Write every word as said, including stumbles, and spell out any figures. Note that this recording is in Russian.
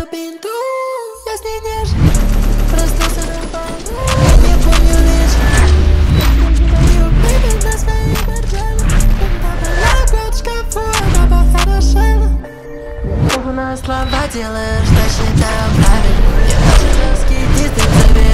эту бинту, я с ней нежен. Проснулся на полу, не помню лишь. Мою бэйби на своей боржаве. Папа лапает в шкафу, папа хорошела. Умная слова делаешь, что считаю правильным. Я даже жесткий дистинг заберу.